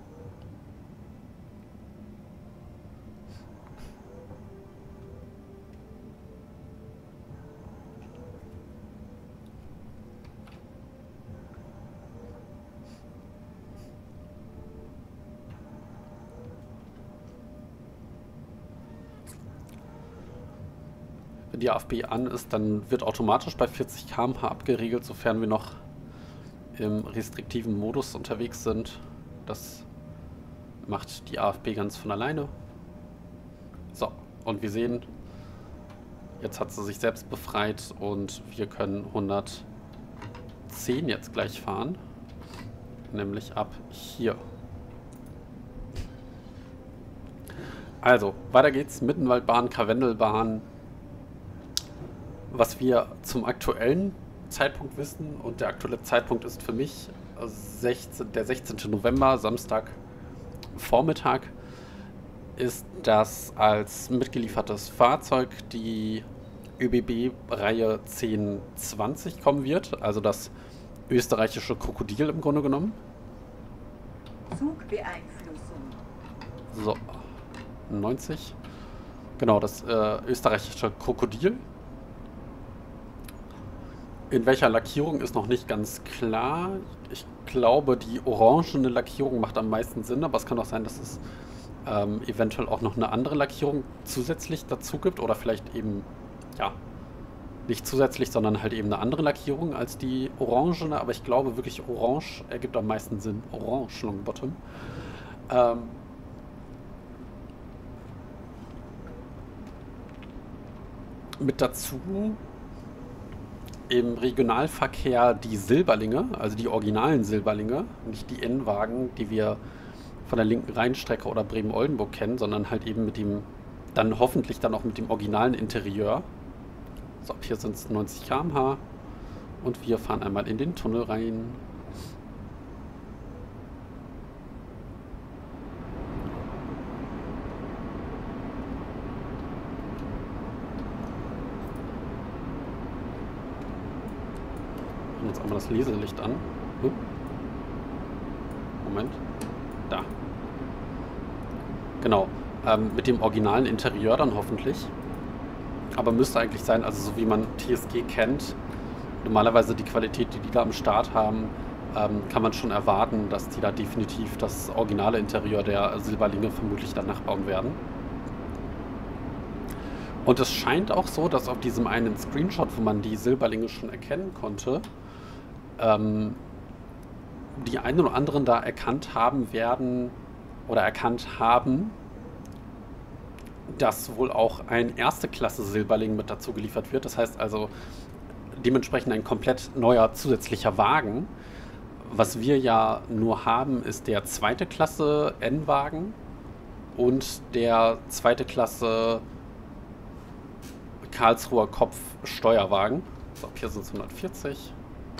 S1: Wenn die A F B an ist, dann wird automatisch bei vierzig Kilometer pro Stunde abgeregelt, sofern wir noch im restriktiven Modus unterwegs sind. Das macht die A F B ganz von alleine. So, und wir sehen, jetzt hat sie sich selbst befreit und wir können hundert zehn jetzt gleich fahren. Nämlich ab hier. Also, weiter geht's. Mittenwaldbahn, Karwendelbahn. Was wir zum aktuellen Zeitpunkt wissen, und der aktuelle Zeitpunkt ist für mich sechzehnten der sechzehnten November, Samstag Vormittag, ist, dass als mitgeliefertes Fahrzeug die ÖBB-Reihe zehn zwanzig kommen wird, also das österreichische Krokodil im Grunde genommen.
S2: Zugbeeinflussung.
S1: So, neunzig. Genau, das äh, österreichische Krokodil. In welcher Lackierung ist noch nicht ganz klar. Ich glaube, die orangene Lackierung macht am meisten Sinn, aber es kann auch sein, dass es ähm, eventuell auch noch eine andere Lackierung zusätzlich dazu gibt oder vielleicht eben, ja, nicht zusätzlich, sondern halt eben eine andere Lackierung als die orangene, aber ich glaube wirklich orange ergibt am meisten Sinn. Orange Longbottom. Ähm, mit dazu im Regionalverkehr die Silberlinge, also die originalen Silberlinge, nicht die N-Wagen, die wir von der linken Rheinstrecke oder Bremen-Oldenburg kennen, sondern halt eben mit dem, dann hoffentlich dann auch mit dem originalen Interieur. So, hier sind es neunzig Kilometer pro Stunde und wir fahren einmal in den Tunnel rein. Jetzt einmal das Leselicht an. Hm. Moment. Da. Genau. Ähm, mit dem originalen Interieur dann hoffentlich. Aber müsste eigentlich sein, also so wie man T S G kennt, normalerweise die Qualität, die die da am Start haben, ähm, kann man schon erwarten, dass die da definitiv das originale Interieur der Silberlinge vermutlich dann nachbauen werden. Und es scheint auch so, dass auf diesem einen Screenshot, wo man die Silberlinge schon erkennen konnte, ähm, die einen oder anderen da erkannt haben werden oder erkannt haben, dass wohl auch ein erste Klasse Silberling mit dazu geliefert wird. Das heißt also dementsprechend ein komplett neuer zusätzlicher Wagen. Was wir ja nur haben, ist der zweite Klasse N-Wagen und der zweite Klasse Karlsruher Kopf Steuerwagen. So, hier sind es hundertvierzig.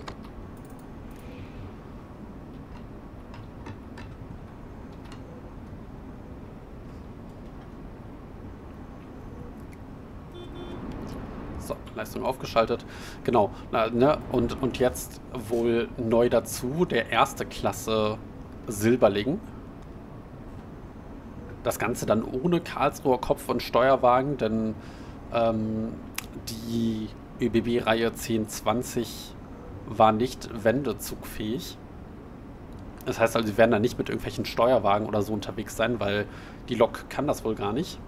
S1: So, Leistung aufgeschaltet. Genau. Na, ne? und, und jetzt wohl neu dazu der erste Klasse Silberling. Das Ganze dann ohne Karlsruher Kopf und Steuerwagen, denn ähm, die ÖBB-Reihe zehn zwanzig war nicht wendezugfähig. Das heißt also, sie werden da nicht mit irgendwelchen Steuerwagen oder so unterwegs sein, weil die Lok kann das wohl gar nicht.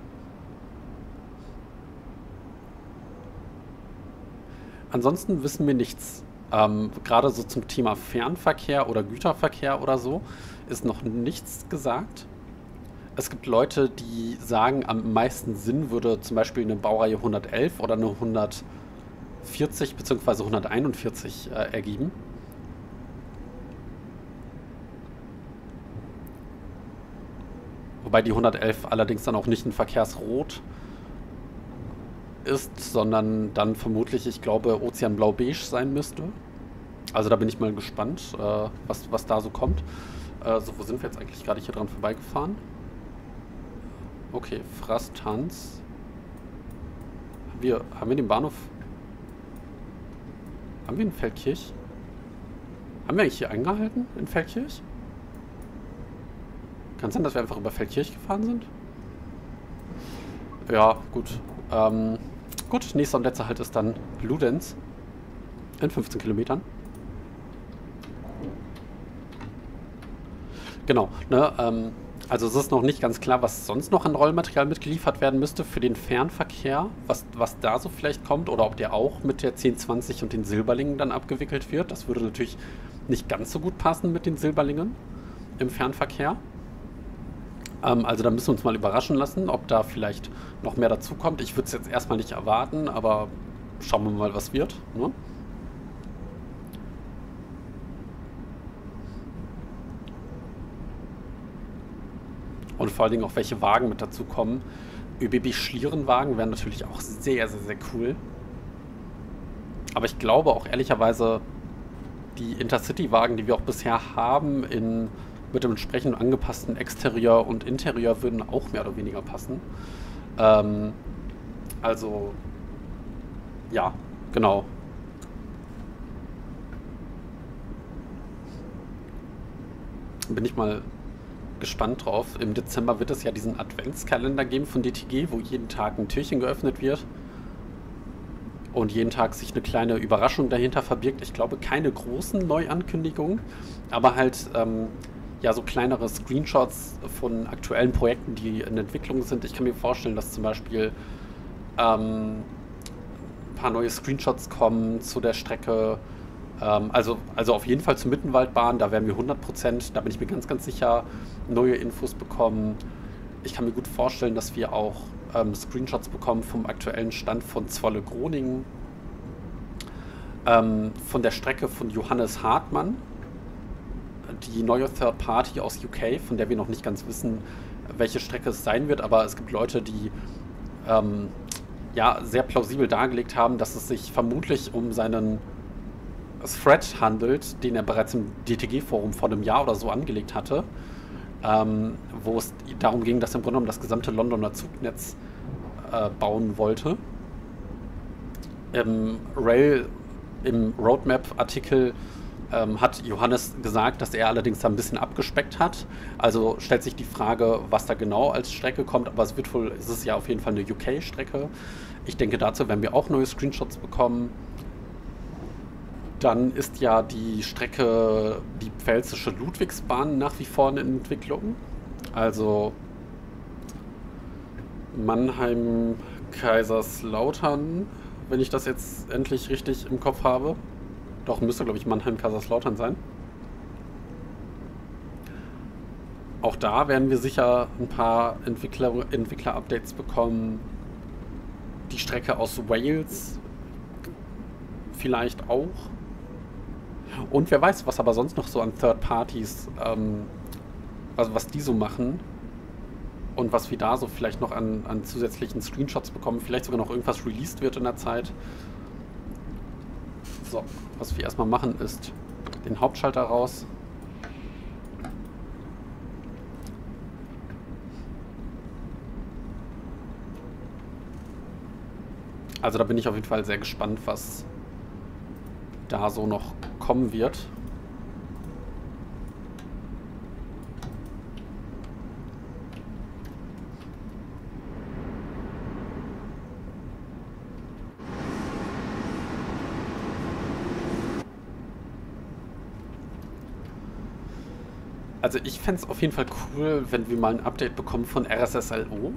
S1: Ansonsten wissen wir nichts. Ähm, gerade so zum Thema Fernverkehr oder Güterverkehr oder so ist noch nichts gesagt. Es gibt Leute, die sagen, am meisten Sinn würde zum Beispiel eine Baureihe hundertelf oder eine hundertvierzig bzw. hunderteinundvierzig äh, ergeben. Wobei die hundertelf allerdings dann auch nicht ein Verkehrsrot ist, sondern dann vermutlich, ich glaube, Ozeanblau-Beige sein müsste. Also da bin ich mal gespannt, äh, was, was da so kommt. Äh, so, wo sind wir jetzt eigentlich gerade hier dran vorbeigefahren? Okay, Frastanz. Haben wir, haben wir den Bahnhof? Haben wir in Feldkirch? Haben wir eigentlich hier eingehalten in Feldkirch? Kann es sein, dass wir einfach über Feldkirch gefahren sind? Ja, gut. Ähm, gut, nächster und letzter Halt ist dann Bludenz. In fünfzehn Kilometern. Genau, ne, ähm, also es ist noch nicht ganz klar, was sonst noch an Rollmaterial mitgeliefert werden müsste für den Fernverkehr, was, was da so vielleicht kommt, oder ob der auch mit der zehn zwanzig und den Silberlingen dann abgewickelt wird. Das würde natürlich nicht ganz so gut passen mit den Silberlingen im Fernverkehr. Ähm, also da müssen wir uns mal überraschen lassen, ob da vielleicht noch mehr dazu kommt. Ich würde es jetzt erstmal nicht erwarten, aber schauen wir mal, was wird. Ne? Und vor allen Dingen auch welche Wagen mit dazu kommen. ÖBB-Schlierenwagen wären natürlich auch sehr, sehr, sehr cool. Aber ich glaube auch ehrlicherweise, die Intercity-Wagen, die wir auch bisher haben, in, mit dem entsprechend angepassten Exterieur und Interieur würden auch mehr oder weniger passen. Ähm, also, ja, genau. Bin ich mal gespannt drauf. Im Dezember wird es ja diesen Adventskalender geben von D T G, wo jeden Tag ein Türchen geöffnet wird. Und jeden Tag sich eine kleine Überraschung dahinter verbirgt. Ich glaube, keine großen Neuankündigungen, aber halt ähm, ja so kleinere Screenshots von aktuellen Projekten, die in Entwicklung sind. Ich kann mir vorstellen, dass zum Beispiel ähm, ein paar neue Screenshots kommen zu der Strecke. Ähm, also, also auf jeden Fall zur Mittenwaldbahn, da werden wir hundert Prozent, da bin ich mir ganz, ganz sicher, neue Infos bekommen. Ich kann mir gut vorstellen, dass wir auch ähm, Screenshots bekommen vom aktuellen Stand von Zwolle-Groningen, ähm, von der Strecke von Johannes Hartmann, die neue Third Party aus U K, von der wir noch nicht ganz wissen, welche Strecke es sein wird, aber es gibt Leute, die ähm, ja, sehr plausibel dargelegt haben, dass es sich vermutlich um seinen Thread handelt, den er bereits im D T G-Forum vor einem Jahr oder so angelegt hatte, ähm, wo es darum ging, dass er im Grunde genommen das gesamte Londoner Zugnetz äh, bauen wollte. Im Rail, im Roadmap-Artikel ähm, hat Johannes gesagt, dass er allerdings da ein bisschen abgespeckt hat. Also stellt sich die Frage, was da genau als Strecke kommt, aber es wird wohl, es ist ja auf jeden Fall eine U K-Strecke. Ich denke, dazu werden wir auch neue Screenshots bekommen. Dann ist ja die Strecke, die pfälzische Ludwigsbahn, nach wie vor in Entwicklung. Also Mannheim, Kaiserslautern, wenn ich das jetzt endlich richtig im Kopf habe. Doch, müsste, glaube ich, Mannheim, Kaiserslautern sein. Auch da werden wir sicher ein paar Entwickler, Entwickler-Updates bekommen. Die Strecke aus Wales vielleicht auch. Und wer weiß, was aber sonst noch so an Third Parties, ähm, also was die so machen und was wir da so vielleicht noch an, an zusätzlichen Screenshots bekommen, vielleicht sogar noch irgendwas released wird in der Zeit. So, was wir erstmal machen ist den Hauptschalter raus. Also da bin ich auf jeden Fall sehr gespannt, was da so noch kommen wird. Also ich fände es auf jeden Fall cool, wenn wir mal ein Update bekommen von R S S L O.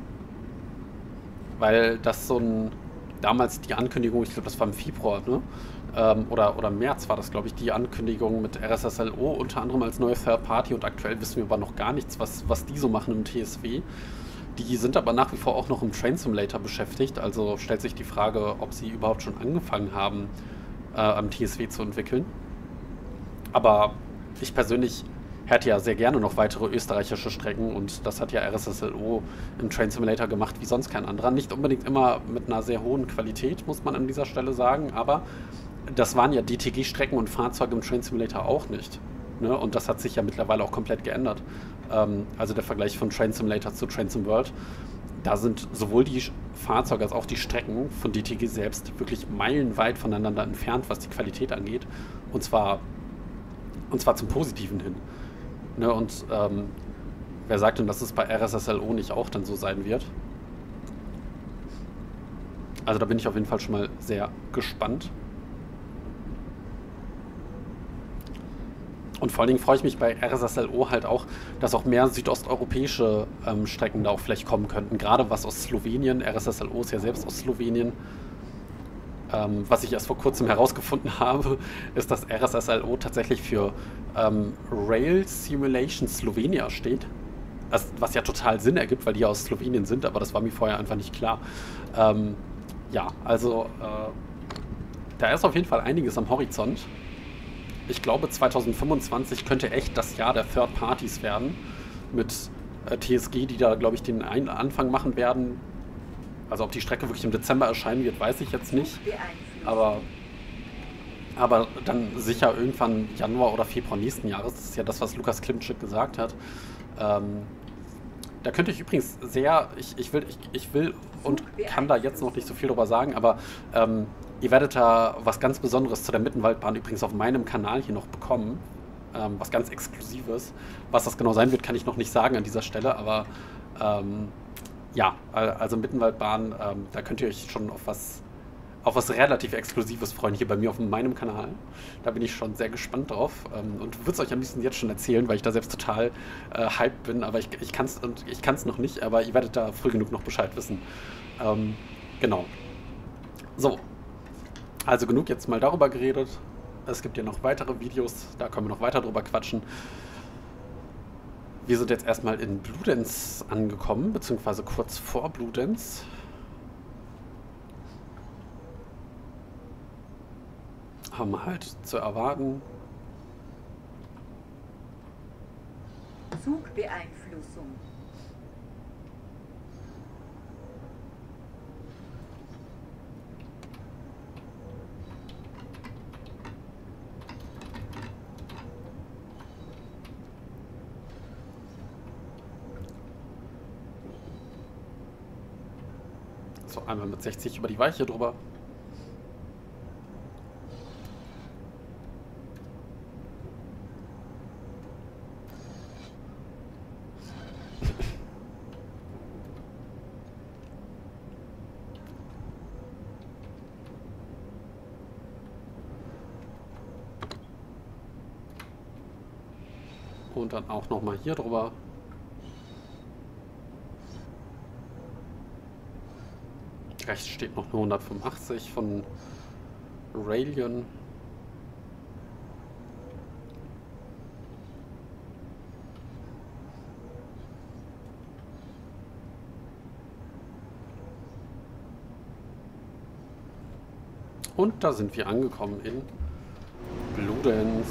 S1: Weil das so ein, damals die Ankündigung, ich glaube das war im Februar, ne? Ähm, oder, oder März war das, glaube ich, die Ankündigung mit R S S L O, unter anderem als neue Third Party, und aktuell wissen wir aber noch gar nichts, was, was die so machen im T S W. Die sind aber nach wie vor auch noch im Train Simulator beschäftigt, also stellt sich die Frage, ob sie überhaupt schon angefangen haben, äh, am T S W zu entwickeln. Aber ich persönlich hätte ja sehr gerne noch weitere österreichische Strecken, und das hat ja R S S L O im Train Simulator gemacht wie sonst kein anderer. Nicht unbedingt immer mit einer sehr hohen Qualität, muss man an dieser Stelle sagen, aber das waren ja D T G-Strecken und Fahrzeuge im Train Simulator auch nicht. Ne? Und das hat sich ja mittlerweile auch komplett geändert. Ähm, also der Vergleich von Train Simulator zu Train Sim World, da sind sowohl die Fahrzeuge als auch die Strecken von D T G selbst wirklich meilenweit voneinander entfernt, was die Qualität angeht. Und zwar, und zwar zum Positiven hin. Ne, und ähm, wer sagt denn, dass es bei R S S L O nicht auch dann so sein wird? Also da bin ich auf jeden Fall schon mal sehr gespannt. Und vor allen Dingen freue ich mich bei R S S L O halt auch, dass auch mehr südosteuropäische ähm, Strecken da auch vielleicht kommen könnten. Gerade was aus Slowenien. R S S L O ist ja selbst aus Slowenien. Ähm, was ich erst vor kurzem herausgefunden habe, ist, dass R S S L O tatsächlich für ähm, Rail Simulation Slovenia steht. Das, was ja total Sinn ergibt, weil die ja aus Slowenien sind, aber das war mir vorher einfach nicht klar. Ähm, ja, also äh, da ist auf jeden Fall einiges am Horizont. Ich glaube, zwanzig fünfundzwanzig könnte echt das Jahr der Third Parties werden. Mit äh, T S G, die da, glaube ich, den Ein Anfang machen werden. Also ob die Strecke wirklich im Dezember erscheinen wird, weiß ich jetzt nicht. Aber, aber dann sicher irgendwann Januar oder Februar nächsten Jahres. Das ist ja das, was Lukas Klimczyk gesagt hat. Ähm, da könnte ich übrigens sehr, ich, ich, will, ich, ich will und kann da jetzt noch nicht so viel drüber sagen, aber ähm, ihr werdet da was ganz Besonderes zu der Mittenwaldbahn übrigens auf meinem Kanal hier noch bekommen. Ähm, was ganz Exklusives. Was das genau sein wird, kann ich noch nicht sagen an dieser Stelle, aber ähm, ja, also Mittenwaldbahn, ähm, da könnt ihr euch schon auf was, auf was relativ Exklusives freuen hier bei mir auf meinem Kanal. Da bin ich schon sehr gespannt drauf ähm, und würde es euch am liebsten jetzt schon erzählen, weil ich da selbst total äh, hyped bin, aber ich, ich kann es ich kann's noch nicht, aber ihr werdet da früh genug noch Bescheid wissen. Ähm, genau. So, also genug jetzt mal darüber geredet. Es gibt ja noch weitere Videos, da können wir noch weiter drüber quatschen. Wir sind jetzt erstmal in Bludenz angekommen, beziehungsweise kurz vor Bludenz. Haben wir halt zu erwarten.
S2: Zugbeeinflussung.
S1: So, einmal mit sechzig über die Weiche drüber. Und dann auch nochmal hier drüber. Rechts steht noch eine hundertfünfundachtzig von Railion. Und da sind wir angekommen in Bludenz.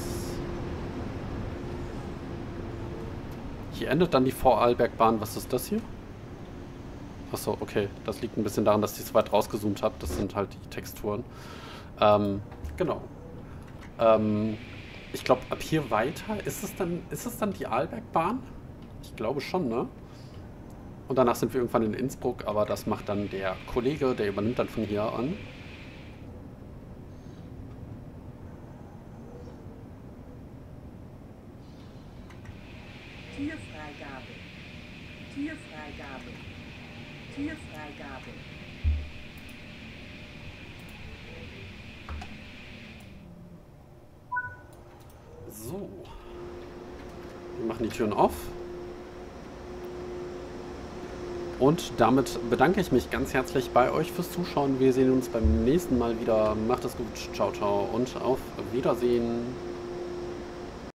S1: Hier endet dann die Vorarlbergbahn. Was ist das hier? Achso, okay. Das liegt ein bisschen daran, dass ich es weit rausgezoomt habe. Das sind halt die Texturen. Ähm, genau. Ähm, ich glaube, ab hier weiter, ist es dann, ist es dann die Arlbergbahn? Ich glaube schon, ne? Und danach sind wir irgendwann in Innsbruck, aber das macht dann der Kollege, der übernimmt dann von hier an.
S2: Türfreigabe. Türfreigabe. Türfreigabe.
S1: So. Wir machen die Türen auf. Und damit bedanke ich mich ganz herzlich bei euch fürs Zuschauen. Wir sehen uns beim nächsten Mal wieder. Macht es gut. Ciao, ciao und auf Wiedersehen.